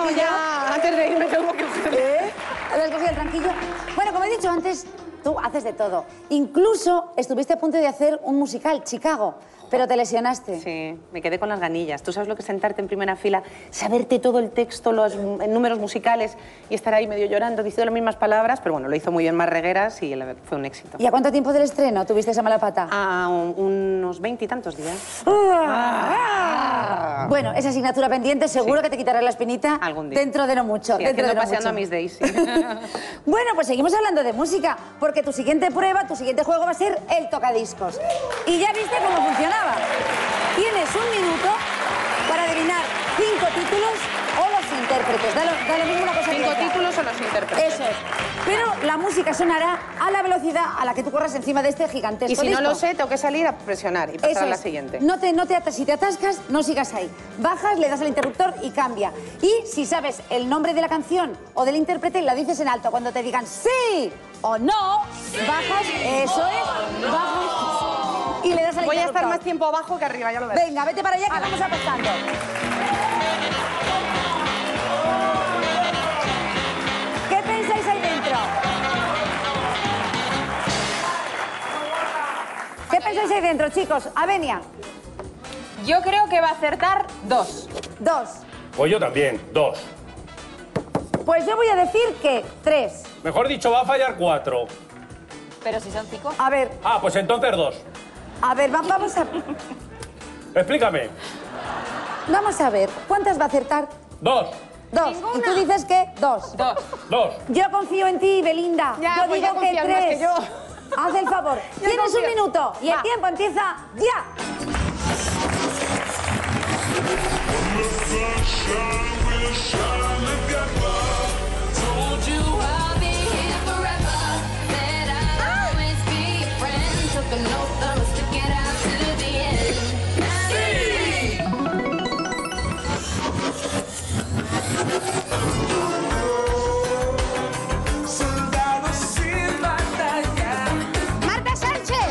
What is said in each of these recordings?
tranquillo? Ya, antes de irme tengo que coger. ¿Habías cogido el tranquillo? Bueno, como he dicho antes, tú haces de todo. Incluso estuviste a punto de hacer un musical, Chicago, pero te lesionaste. Sí, me quedé con las ganillas. ¿Tú sabes lo que es sentarte en primera fila, saberte todo el texto, los números musicales y estar ahí medio llorando, diciendo las mismas palabras? Pero bueno, lo hizo muy bien Marregueras y fue un éxito. ¿Y a cuánto tiempo del estreno tuviste esa mala pata? A unos 20 y tantos días. Bueno, esa asignatura pendiente seguro que te quitará la espinita algún día. Dentro de no mucho. Sí, dentro de no paseando mucho. a mis Daisy. Bueno, pues seguimos hablando de música, porque tu siguiente prueba, tu siguiente juego va a ser el tocadiscos. Y ya viste cómo funcionaba. Tienes un minuto para adivinar 5 títulos o los intérpretes. Da lo mismo una cosa que 5 otra. títulos o los intérpretes. Eso es. Pero la música sonará a la velocidad a la que tú corras encima de este gigantesco Y si disco. no lo sé, tengo que salir a presionar y pasar Eso a la es. siguiente. Si te atascas, no sigas ahí. Bajas, le das al interruptor y cambia. Y si sabes el nombre de la canción o del intérprete, la dices en alto. Cuando te digan sí o no, bajas, eso es, bajas y le das al interruptor. Voy a estar más tiempo abajo que arriba, ya lo verás. Venga, vete para allá que vamos apostando. ¿Qué pensáis ahí dentro? ¿Qué pensáis ahí dentro, chicos? Avenia. Yo creo que va a acertar 2. 2. Pues yo también, 2. Pues yo voy a decir que 3. Mejor dicho, va a fallar 4. Pero si son 5. A ver, Ah, pues entonces 2. vamos a... Explícame. Vamos a ver, ¿cuántas va a acertar? 2. 2. Y tú dices que 2. 2. 2. Yo confío en ti, Belinda. Ya, yo pues digo ya que confías más 3. que yo. Haz el favor. Tienes confío. un minuto y el Va. tiempo empieza ya. ¡Marta Sánchez!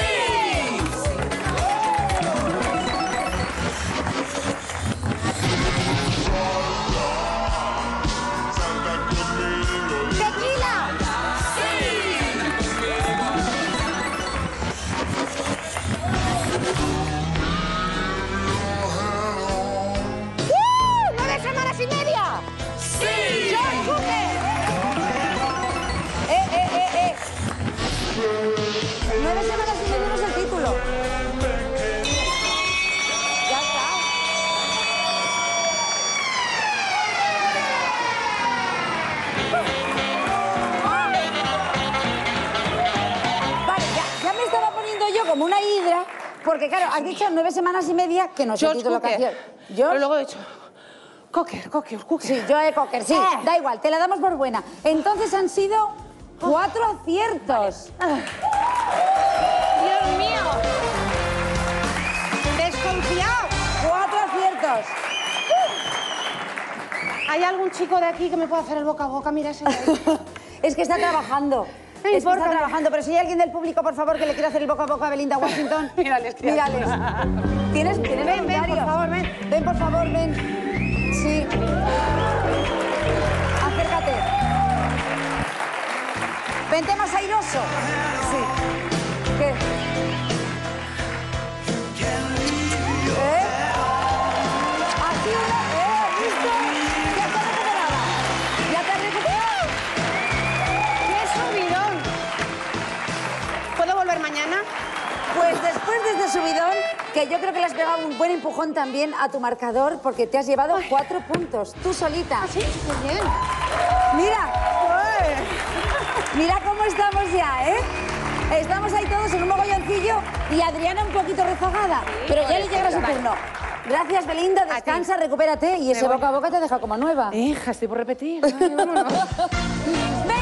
¡Tequila! ¡9 semanas y media! ¡Sí! ¡John Cooker! 9 semanas y media no es el título. Ya está. Vale, ya me estaba poniendo yo como una hidra, porque claro, has dicho 9 semanas y media que no es el George título de la Cooker. canción. Pero luego he dicho... Cocker. Sí, Joe Cocker, sí. Da igual, te la damos por buena. Entonces han sido 4 aciertos. ¡Dios mío! ¡Desconfiado! 4 aciertos. ¿Hay algún chico de aquí que me pueda hacer el boca a boca? Mira ese de ahí. Es que está trabajando. No Es que importa. está trabajando, pero si hay alguien del público, por favor, que le quiera hacer el boca a boca a Belinda Washington. Mírales, Mírales. ¿Tienes Ven, voluntarios? por favor, ven. Ven, por favor, ven. Sí. Acércate. Vente más airoso. Sí. ¿Qué? Así ¿listo? Ya está recuperada. Ya te has recuperado. ¡Qué subidón! ¿Puedo volver mañana? Pues después de este subidón, que yo creo que le has pegado un buen empujón también a tu marcador, porque te has llevado 4 puntos, tú solita. ¿Ah, sí? Muy bien. Mira, mira cómo estamos ya, ¿eh? Estamos ahí todos en un mogolloncillo y Adriana un poquito rezagada, pero ya le llegará su turno. Gracias, Belinda, descansa, recupérate y ese boca a boca te deja como nueva. Hija, estoy por repetir. Ay, vámonos.